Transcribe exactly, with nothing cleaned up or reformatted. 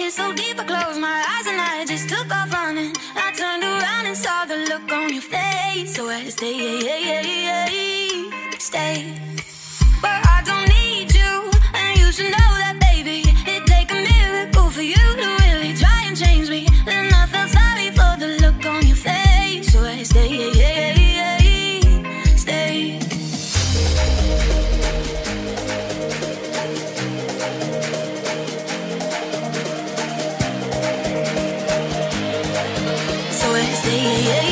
in so deep, I closed my eyes and I just took off running. I turned around and saw the look on your face. So I stay, stay. But I don't need you, and you should know that, baby. It'd take a miracle for you to really try and change me. Then I felt sorry for the look on your face. So I stay, stay. So I stay.